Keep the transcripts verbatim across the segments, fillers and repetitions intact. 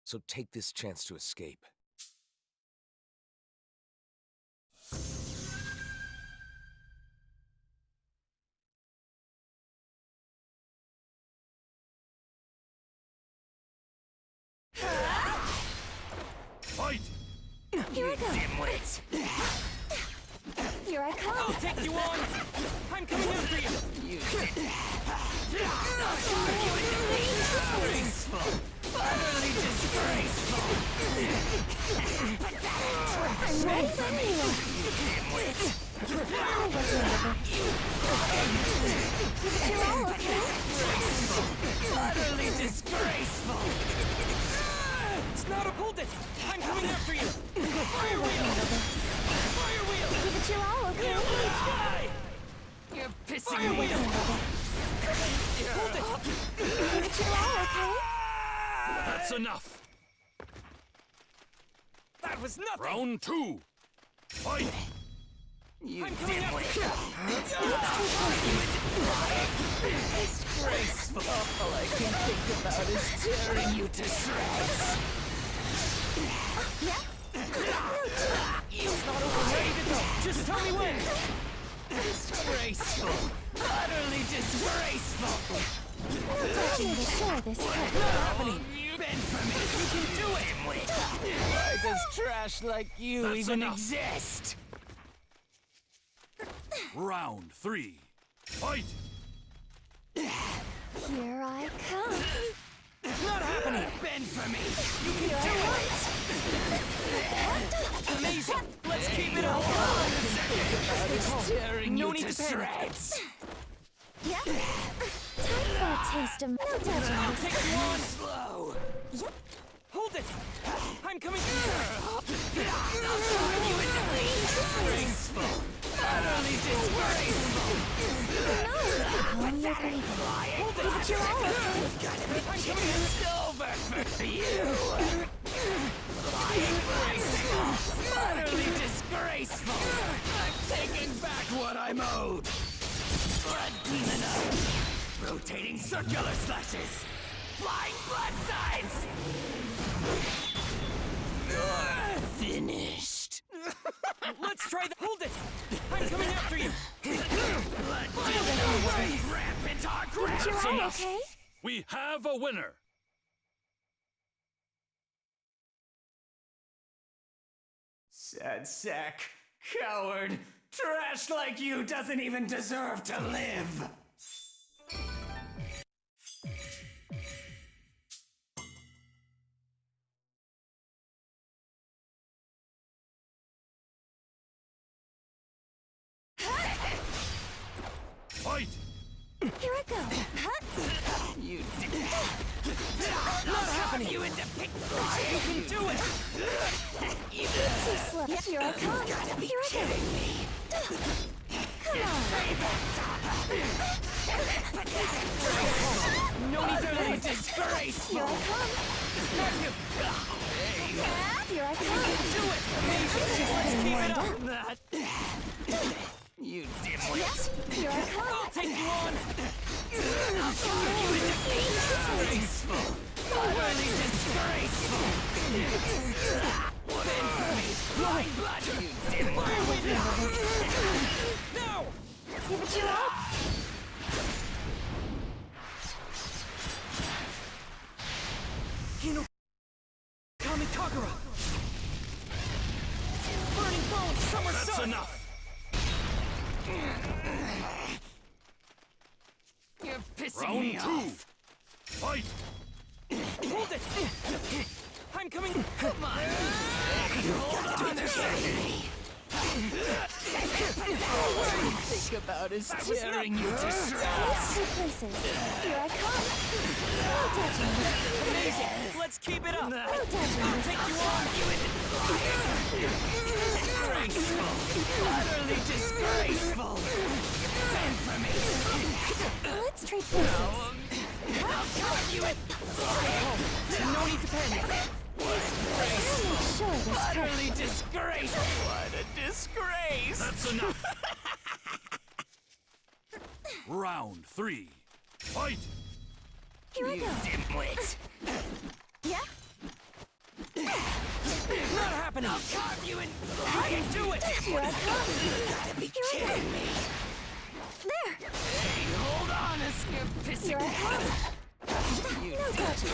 So take this chance to escape. Fight! Here I go. Dimwit! Here I come. I'll take you on! I'm coming after you! You disgraceful! Utterly disgraceful! I'm ready for me, you. dimwit! You're all okay? Utterly disgraceful! It's not a hold it! I'm coming after you! Fire wheel! Fire wheel! But you're all okay? Sky! You're pissing Fire me wheel! off! Hold it! But you're all okay? That's enough! That was nothing! Round two! Fight! You I'm coming after dimwit! you! Disgraceful! All I can think about is tearing you to shreds! Yeah? It's not over, ready to go! Just tell me when! Disgraceful! Utterly disgraceful! No touching the shore this time. Happening! Bend for me! You can do it! Dimwit! Why does trash like you That's even enough. exist? Round three. Fight! Here I come. Not happening! Bend for me! You Here can do I it! Amazing! Let's keep it up! It's tearing No you need to to panic. shreds! Yeah? Time for a taste of no touching I'll this take you on! Slow! Yep. Hold it! I'm coming! Disgraceful! Utterly disgraceful! Calm your breathing. Hold it! But you're all okay? I'm coming in! It's over for you! Disgraceful! Utterly disgraceful! I'm taking back what I'm owed! Blood demon up! Rotating circular slashes! Flying blood signs! Finished! Let's try the- Hold it! I'm coming after you! Blood demon up! Rampant arc But you're ramps all enough! okay? We have a winner! Sad sack, coward, trash like you doesn't even deserve to live! Fight! Here I go. Huh? You did Not happening! you into pick You can do it! Too slow. Yep, here I come. Here I go. Come on. No need to Utterly release! disgraceful! Here I come. Here I come. Do it! Amazing! Let's keep it up! That... You dimwit! Yes, here I come. I'll take you on! Disgraceful! Utterly disgraceful! Bend for me! Blind blood! You dimwit! No! Give it your all. Hino... Kamikagura! Burning bones, summer That's sun! enough! You're pissing Round me two! off! Fight! Hold it! I'm coming! Come on! Hold on a second! All I think about is tearing you to shreds! Let's switch places. Here I come. No touching me. Amazing! Let's keep it up! No touching I'll me. take you on! Disgraceful! Utterly disgraceful! Bend for me! Let's trade places. I'll cut you in! No need to panic! I'll make sure this hurts. Utterly disgraceful! What a disgrace! That's enough! Round three. Fight! Here I You go. dimwit! Yeah? happening. I'll carve you in. I can do it. Here I come. You gotta be kidding me. There. Hey, hold on, it's you're pissing Here I me come. off. No touching.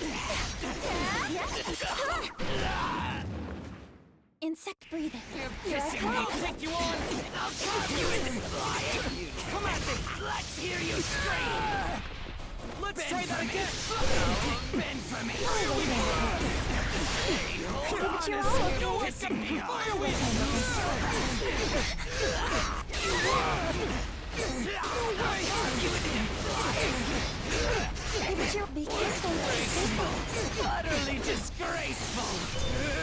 Yeah. Insect breathing. You're Here I pissing come. me I'll take you on. I'll carve you in flying. Come at me. Let's hear you scream. Let's Bend try for that me. again. Oh, bend for me. Hey, hold on, But you're it's all you're okay. pissing me off. Fire wheel. Hey, but you're be careful. Utterly disgraceful.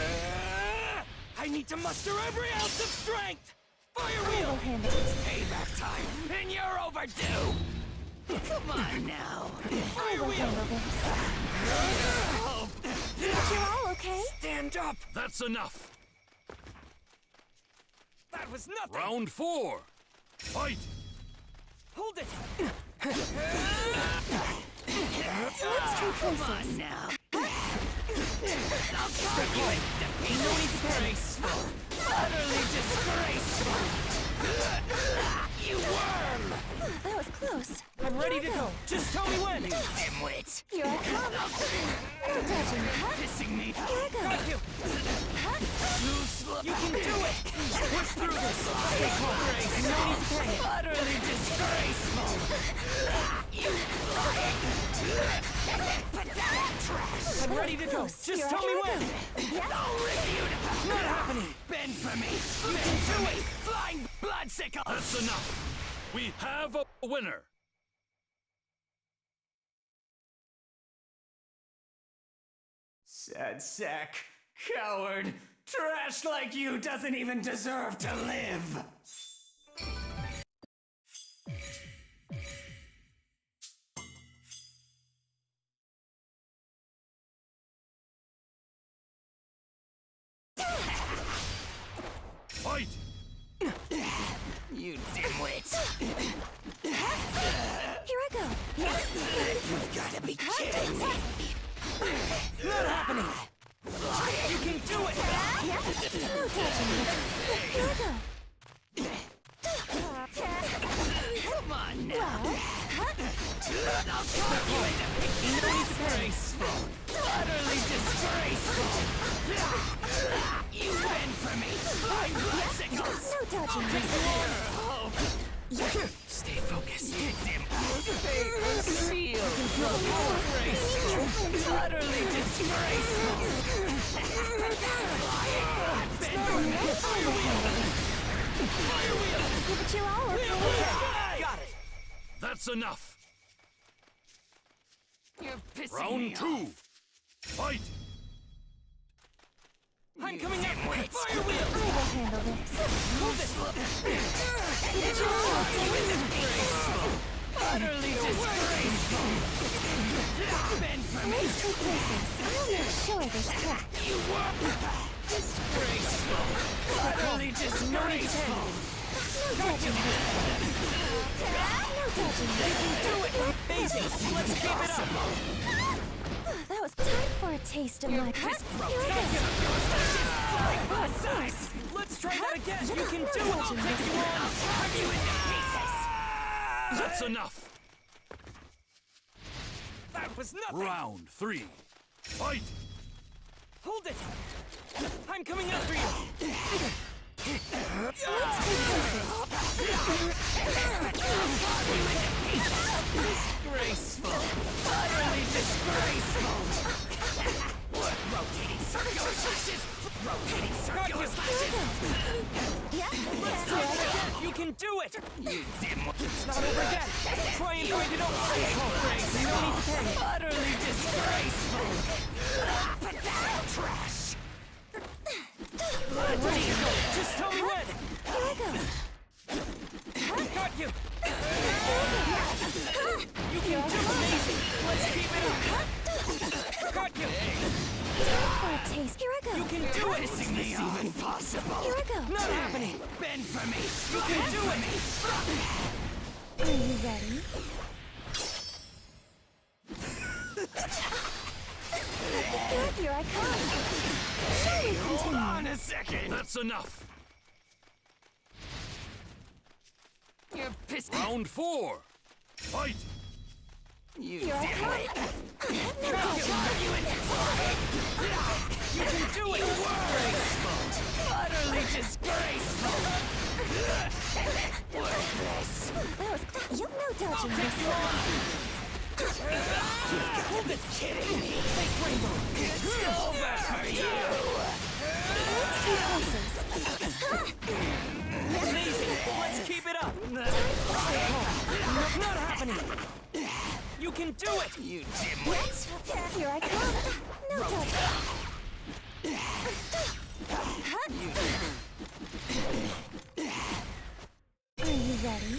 I need to muster every ounce of strength. Fire I will wheel. handle this. Payback time, and you're overdue. Come on now. I Fire will wheel. handle this. But you're all okay? Stand up. That's enough. That was nothing. Round four. Fight. Hold it. Let's trade Come places. on now. I'll carve you in. No need to panic. Disgraceful. Utterly disgraceful. You worm. That was close. I'm ready to go. Just tell me when. Dimwit. Here I come. No touching. Huh? Pissing me off. Here I go. Got you. You slow. You can do it. Push through this. Take more grace. No need to panic. Utterly disgraceful. You lying. Pathetic trash. I'm ready to go. Close. Just Here I tell me go. when. Yeah. I'll rip you to Not happening. bend for me. Bend for me. Flying bloodsickle. That's enough. We have a winner. Sad sack. Coward. Trash like you doesn't even deserve to live. Fight. You dimwit. Here I go. Yeah. You've gotta be kidding me. Not happening. You can do it. Yeah. No touching. Here I go. Come on now. Well, huh? I'll carve you into No disgraceful. utterly disgraceful. You bend for me. Flying bloodsickles. No touching. Oh. Stay focused. Dim. Seal. Disgraceful. Utterly disgraceful. Bend for me. Yeah, but you're all okay. Got it. That's enough. You're pissing Round me two. off. Fight. I'm coming up. dimwit. Fire wheel. I will handle this. Hold it. But you're all okay. Utterly disgraceful. Bend for me. Let's trade places. I'll make sure this track. You were disgraceful. Utterly disgraceful. No touching. No touching. Do it. Amazing. Let's keep it up. That was time for a taste of my cut. Here I go. Oh, nice. Let's try that again. You can No do it. I'll touching take this. you on. Carve you into pieces. That's enough. That was nothing. Round three. Fight. Hold it. I'm coming after you. Let's trade places. Disgraceful. Utterly disgraceful. What? Rotating circular slashes. Rotating circular slashes. Yeah. Let's try that again. You can do it. You dimwit. It's not over yet. Try and find it out. Take more grace. No need to panic. Utterly disgraceful. Pathetic trash. I'm ready to go. Just tell me when. Here I go. Got you. You can do amazing. Let's keep it up. Got you. Time for a taste. Here I go. You can do it. Is this even possible? Here I go. Not happening. Bend for me. You can do it. Are you ready? Good, here I come. Shall we Hold continue? on a second. That's enough. You're pissed. Round four. Fight. You Here I dimwit. come. No I'll dodging. cut you in five. You can do it! Disgraceful. Utterly disgraceful. Worthless. That was close. You no dodging Take this you one. on! Hold it. Kidding me. Fake rainbow! It's over for you. Let's do pulses. Amazing! Let's keep it up! No, Not happening! You can do it! you dimwit. Here I come. No dodging. Are you ready?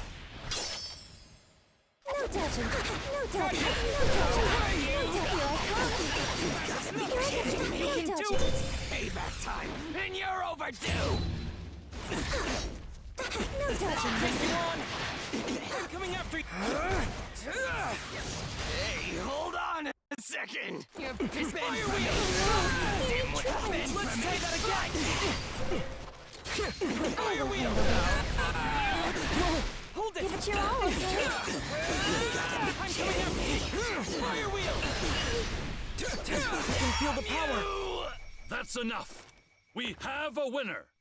No dodging. No dodging. No dodging. No dodging. Here I come. Here I come. No can do dodging. it. Payback time, and you're overdue. No dodging. Take you on! I'm coming after you! Hey, hold on a second. You're pissed. Fire wheel! Let's try that again! Fire wheel! Hold it! Give it your all, okay? I'm coming after you! Fire wheel! I can feel the power! That's enough. We have a winner.